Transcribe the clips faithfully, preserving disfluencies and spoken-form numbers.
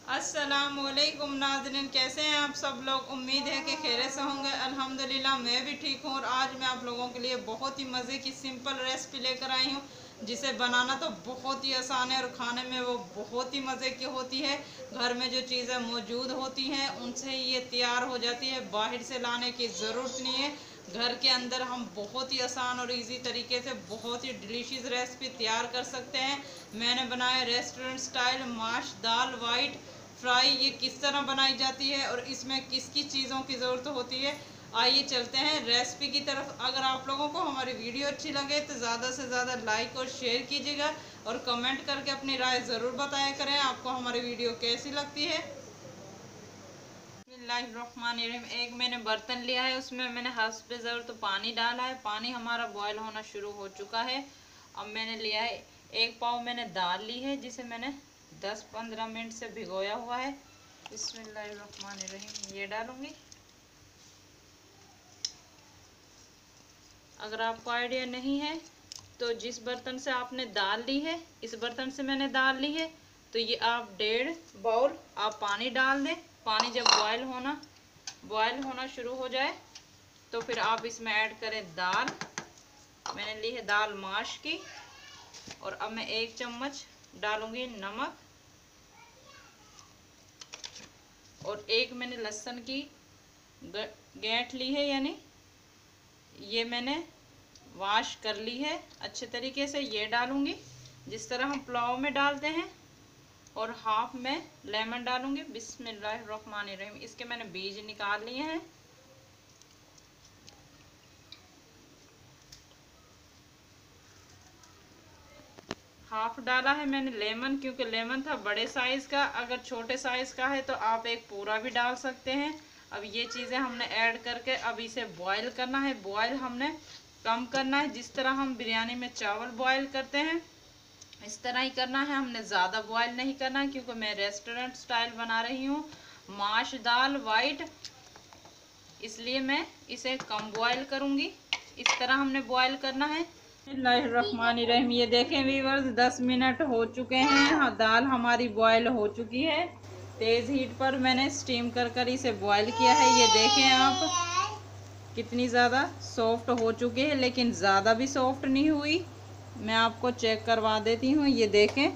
अस्सलामुअलैकुम नाज़रीन, कैसे हैं आप सब लोग। उम्मीद है कि खैरियत से होंगे। अल्हम्दुलिल्लाह मैं भी ठीक हूँ। और आज मैं आप लोगों के लिए बहुत ही मज़े की सिंपल रेसिपी लेकर आई हूँ, जिसे बनाना तो बहुत ही आसान है और खाने में वो बहुत ही मज़े की होती है। घर में जो चीज़ें मौजूद होती हैं उनसे ही ये तैयार हो जाती है, बाहर से लाने की ज़रूरत नहीं है। घर के अंदर हम बहुत ही आसान और इजी तरीके से बहुत ही डिलीशियस रेसिपी तैयार कर सकते हैं। मैंने बनाया रेस्टोरेंट स्टाइल माश दाल वाइट फ्राई। ये किस तरह बनाई जाती है और इसमें किस किस चीज़ों की ज़रूरत होती है, आइए चलते हैं रेसिपी की तरफ। अगर आप लोगों को हमारी वीडियो अच्छी लगे तो ज़्यादा से ज़्यादा लाइक और शेयर कीजिएगा और कमेंट करके अपनी राय ज़रूर बताया करें आपको हमारी वीडियो कैसी लगती है। बिस्मिल्लाहिर्रहमानिर्रहीम। एक मैंने बर्तन लिया है, उसमें मैंने हस्ब ज़रूरत पानी डाला है। पानी हमारा बॉयल होना शुरू हो चुका है। अब मैंने लिया है एक पाव मैंने दाल ली है, जिसे मैंने दस पंद्रह मिनट से भिगोया हुआ है। बिस्मिल्लाहिर्रहमानिर्रहीम, ये डालूंगी। अगर आपको आइडिया नहीं है तो जिस बर्तन से आपने दाल ली है, इस बर्तन से मैंने दाल ली है, तो ये आप डेढ़ बाउल आप पानी डाल दें। पानी जब बॉयल होना बॉयल होना शुरू हो जाए तो फिर आप इसमें ऐड करें दाल। मैंने ली है दाल माश की। और अब मैं एक चम्मच डालूंगी नमक। और एक मैंने लहसुन की गांठ ली है, यानी ये मैंने वॉश कर ली है अच्छे तरीके से, ये डालूंगी जिस तरह हम पुलाव में डालते हैं। और हाफ में लेमन डालूंगी। बिस्मिल्लाहिर्रहमानिर्रहीम। इसके मैंने बीज निकाल लिए हैं। हाफ डाला है मैंने लेमन, क्योंकि लेमन था बड़े साइज का। अगर छोटे साइज का है तो आप एक पूरा भी डाल सकते हैं। अब ये चीज़ें हमने ऐड करके अब इसे बॉईल करना है। बॉईल हमने कम करना है, जिस तरह हम बिरयानी में चावल बॉईल करते हैं इस तरह ही करना है। हमने ज़्यादा बॉईल नहीं करना है, क्योंकि मैं रेस्टोरेंट स्टाइल बना रही हूँ माश दाल वाइट, इसलिए मैं इसे कम बॉईल करूँगी। इस तरह हमने बॉईल करना है। बिस्मिल्लाहिर्रहमानिर्रहीम। ये देखें व्यूअर्स, दस मिनट हो चुके हैं। हाँ, दाल हमारी बॉयल हो चुकी है। तेज़ हीट पर मैंने स्टीम कर कर इसे बॉयल किया है। ये देखें आप कितनी ज़्यादा सॉफ्ट हो चुकी है, लेकिन ज़्यादा भी सॉफ्ट नहीं हुई। मैं आपको चेक करवा देती हूँ। ये देखें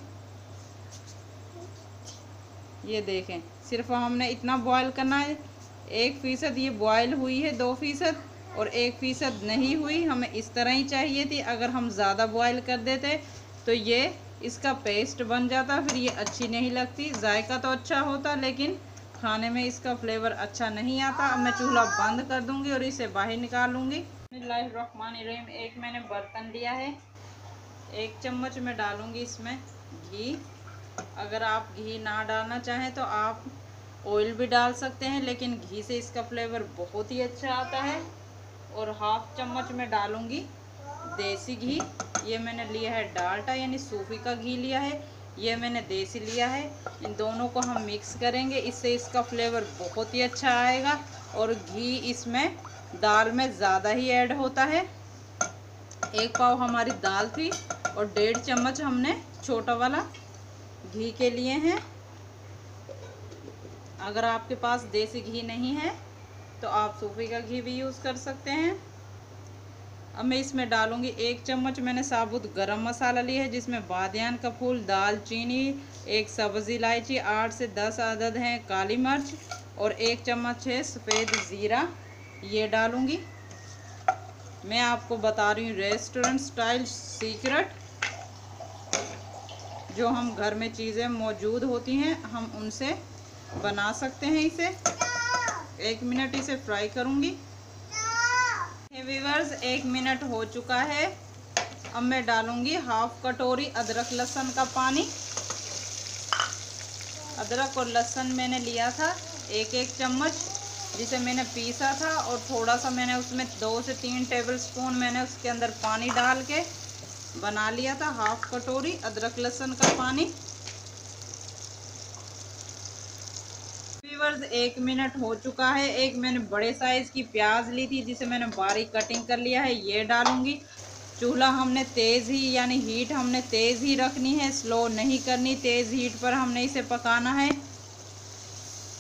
ये देखें सिर्फ हमने इतना बॉयल करना है। एक फ़ीसद ये बॉयल हुई है, दो फ़ीसद और एक फ़ीसद नहीं हुई। हमें इस तरह ही चाहिए थी। अगर हम ज़्यादा बॉयल कर देते तो ये इसका पेस्ट बन जाता, फिर ये अच्छी नहीं लगती। जायका तो अच्छा होता लेकिन खाने में इसका फ्लेवर अच्छा नहीं आता। अब मैं चूल्हा बंद कर दूंगी और इसे बाहर निकालूंगी। बिस्मिल्लाहिर्रहमानिर्रहीम। एक मैंने बर्तन लिया है, एक चम्मच में डालूंगी इसमें घी। अगर आप घी ना डालना चाहें तो आप ऑयल भी डाल सकते हैं, लेकिन घी से इसका फ्लेवर बहुत ही अच्छा आता है। और हाफ चम्मच में डालूंगी देसी घी। ये मैंने लिया है डाल्डा, यानी सूफी का घी लिया है। ये मैंने देसी लिया है। इन दोनों को हम मिक्स करेंगे, इससे इसका फ्लेवर बहुत ही अच्छा आएगा। और घी इसमें दाल में ज़्यादा ही ऐड होता है। एक पाव हमारी दाल थी और डेढ़ चम्मच हमने छोटा वाला घी के लिए हैं। अगर आपके पास देसी घी नहीं है तो आप सूफी का घी भी यूज़ कर सकते हैं। अब मैं इसमें डालूंगी एक चम्मच मैंने साबुत गरम मसाला लिया है, जिसमें बादियान का फूल, दालचीनी, एक सब्ज़ी इलायची, आठ से दस अदद हैं काली मिर्च और एक चम्मच है सफ़ेद ज़ीरा। ये डालूंगी। मैं आपको बता रही हूँ रेस्टोरेंट स्टाइल सीक्रेट, जो हम घर में चीज़ें मौजूद होती हैं हम उनसे बना सकते हैं इसे। एक मिनट इसे फ्राई करूंगी। व्यूअर्स, एक मिनट हो चुका है। अब मैं डालूंगी हाफ कटोरी अदरक लहसुन का पानी। अदरक और लहसुन मैंने लिया था एक एक चम्मच, जिसे मैंने पीसा था। और थोड़ा सा मैंने उसमें दो से तीन टेबलस्पून मैंने उसके अंदर पानी डाल के बना लिया था। हाफ कटोरी अदरक लहसुन का पानी। व्यूअर्स, एक मिनट हो चुका है। एक मैंने बड़े साइज की प्याज ली थी, जिसे मैंने बारीक कटिंग कर लिया है। ये डालूंगी। चूल्हा हमने तेज़ ही यानी हीट हमने तेज़ ही रखनी है, स्लो नहीं करनी। तेज़ हीट पर हमने इसे पकाना है।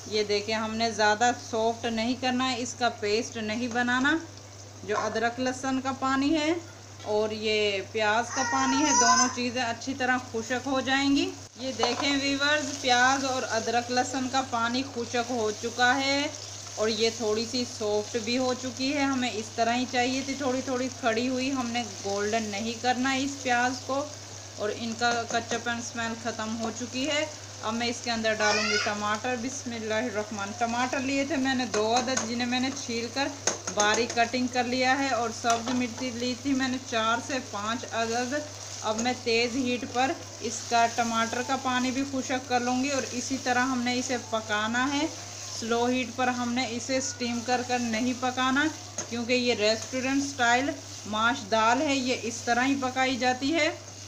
ये देखें, हमने ज़्यादा सॉफ्ट नहीं करना है, इसका पेस्ट नहीं बनाना। जो अदरक लहसुन का पानी है और ये प्याज का पानी है, दोनों चीज़ें अच्छी तरह खुशक हो जाएंगी। ये देखें व्यूअर्स, प्याज और अदरक लहसुन का पानी खुशक हो चुका है और ये थोड़ी सी सॉफ्ट भी हो चुकी है। हमें इस तरह ही चाहिए थी, थोड़ी थोड़ी खड़ी हुई। हमने गोल्डन नहीं करना इस प्याज को, और इनका कच्चापन स्मेल ख़त्म हो चुकी है। अब मैं इसके अंदर डालूंगी टमाटर। बिस्मिल्लाहिर्रहमान। टमाटर लिए थे मैंने दो अदद, जिन्हें मैंने छील कर बारीक कटिंग कर लिया है। और सब्ज़ मिर्ची ली थी मैंने चार से पाँच अदद। अब मैं तेज़ हीट पर इसका टमाटर का पानी भी खुशक कर लूँगी और इसी तरह हमने इसे पकाना है। स्लो हीट पर हमने इसे स्टीम कर कर नहीं पकाना, क्योंकि ये रेस्टोरेंट स्टाइल माश दाल है, ये इस तरह ही पकाई जाती है।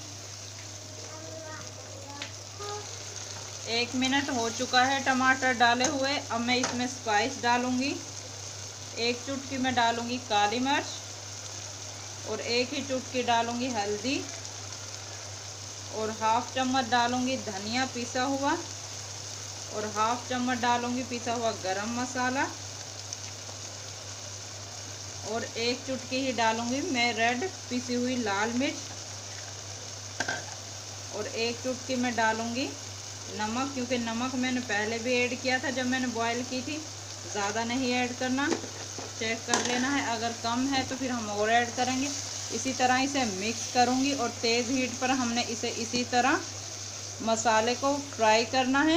एक मिनट हो चुका है टमाटर डाले हुए। अब मैं इसमें स्पाइस डालूंगी। एक चुटकी में डालूंगी काली मिर्च और एक ही चुटकी डालूंगी हल्दी और हाफ चम्मच डालूंगी धनिया पिसा हुआ और हाफ चम्मच डालूंगी पिसा हुआ गरम मसाला और एक चुटकी ही डालूंगी मैं रेड पिसी हुई लाल मिर्च और एक चुटकी में डालूंगी नमक, क्योंकि नमक मैंने पहले भी ऐड किया था जब मैंने बॉईल की थी। ज़्यादा नहीं ऐड करना, चेक कर लेना है, अगर कम है तो फिर हम और ऐड करेंगे। इसी तरह इसे मिक्स करूंगी और तेज़ हीट पर हमने इसे इसी तरह मसाले को फ्राई करना है,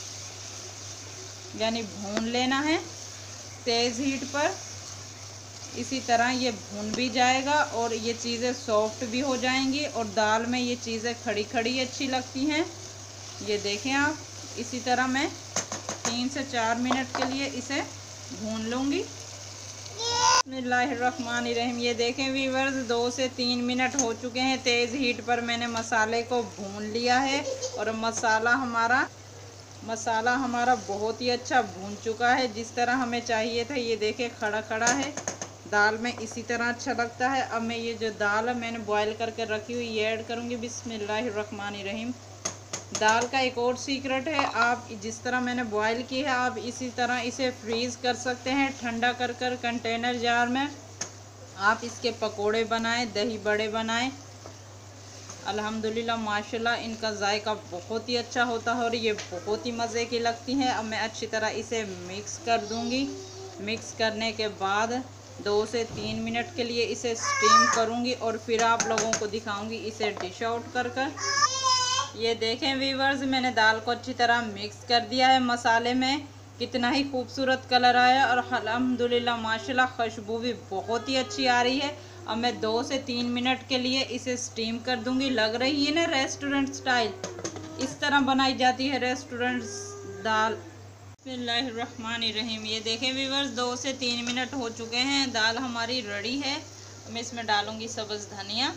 यानी भून लेना है तेज़ हीट पर। इसी तरह ये भून भी जाएगा और ये चीज़ें सॉफ्ट भी हो जाएंगी और दाल में ये चीज़ें खड़ी खड़ी अच्छी लगती हैं। ये देखें आप, इसी तरह मैं तीन से चार मिनट के लिए इसे भून लूँगी। बिस्मिल्लाहिर्रहमानिर्रहीम। ये देखें व्यूअर्स, दो से तीन मिनट हो चुके हैं। तेज़ हीट पर मैंने मसाले को भून लिया है और मसाला हमारा मसाला हमारा बहुत ही अच्छा भून चुका है, जिस तरह हमें चाहिए था। ये देखें खड़ा खड़ा है, दाल में इसी तरह अच्छा लगता है। अब मैं ये जो दाल है मैंने बॉईल करके रखी हुई ये ऐड करूँगी। बिस्मिल्लाहिर्रहमानिर्रहीम। दाल का एक और सीक्रेट है, आप जिस तरह मैंने बॉईल की है आप इसी तरह इसे फ्रीज़ कर सकते हैं ठंडा कर कर कंटेनर जार में। आप इसके पकोड़े बनाएं, दही बड़े बनाएं। अल्हम्दुलिल्लाह माशाल्लाह इनका जायका बहुत ही अच्छा होता है और ये बहुत ही मज़े की लगती हैं। अब मैं अच्छी तरह इसे मिक्स कर दूंगी। मिक्स करने के बाद दो से तीन मिनट के लिए इसे स्टीम करूंगी और फिर आप लोगों को दिखाऊंगी इसे डिश आउट कर कर। ये देखें व्यूअर्स, मैंने दाल को अच्छी तरह मिक्स कर दिया है मसाले में। कितना ही खूबसूरत कलर आया और अल्हम्दुलिल्लाह माशाल्लाह खुशबू भी बहुत ही अच्छी आ रही है। अब मैं दो से तीन मिनट के लिए इसे स्टीम कर दूंगी। लग रही है ना रेस्टोरेंट स्टाइल, इस तरह बनाई जाती है रेस्टोरेंट दाल। बिस्मिल्लाहिर्रहमानिर्रहीम। ये देखें व्यूअर्स, दो से तीन मिनट हो चुके हैं, दाल हमारी रेडी है। मैं इसमें डालूंगी सब्ज़ धनिया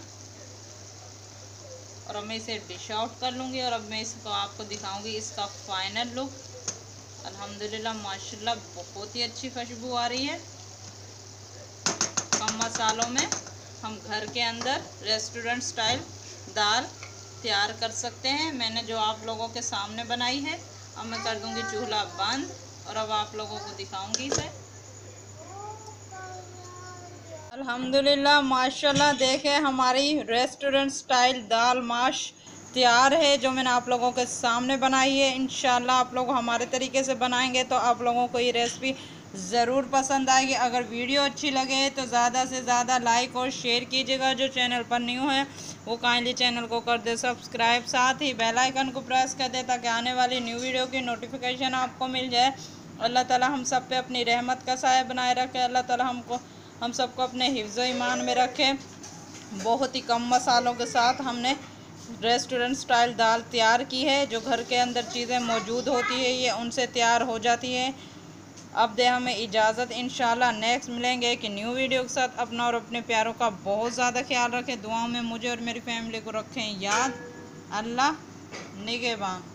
और अब मैं इसे डिश आउट कर लूँगी और अब मैं इसको आपको दिखाऊंगी इसका फाइनल लुक। अल्हम्दुलिल्लाह माशाल्लाह बहुत ही अच्छी खुशबू आ रही है। कम मसालों में हम घर के अंदर रेस्टोरेंट स्टाइल दाल तैयार कर सकते हैं। मैंने जो आप लोगों के सामने बनाई है। अब मैं कर दूंगी चूल्हा बंद और अब आप लोगों को दिखाऊंगी इसे। अल्हम्दुलिल्लाह माशाल्लाह देखें हमारी रेस्टोरेंट स्टाइल दाल माश तैयार है, जो मैंने आप लोगों के सामने बनाई है। इंशाल्लाह आप लोग हमारे तरीके से बनाएंगे तो आप लोगों को ये रेसिपी ज़रूर पसंद आएगी। अगर वीडियो अच्छी लगे तो ज़्यादा से ज़्यादा लाइक और शेयर कीजिएगा। जो चैनल पर न्यू है वो काइंडली चैनल को कर दे सब्सक्राइब, साथ ही बेल आइकन को प्रेस कर दे ताकि आने वाली न्यू वीडियो की नोटिफिकेशन आपको मिल जाए। अल्लाह ताला हम सब पे अपनी रहमत का साया बनाए रखे। अल्लाह ताला हमको हम सबको अपने हिफ्ज़ ईमान में रखें। बहुत ही कम मसालों के साथ हमने रेस्टोरेंट स्टाइल दाल तैयार की है। जो घर के अंदर चीज़ें मौजूद होती है ये उनसे तैयार हो जाती है। अब दे हमें इजाज़त, इंशाल्लाह नेक्स्ट मिलेंगे एक न्यू वीडियो के साथ। अपना और अपने प्यारों का बहुत ज़्यादा ख्याल रखें। दुआओं में मुझे और मेरी फैमिली को रखें याद। अल्लाह निगहबान।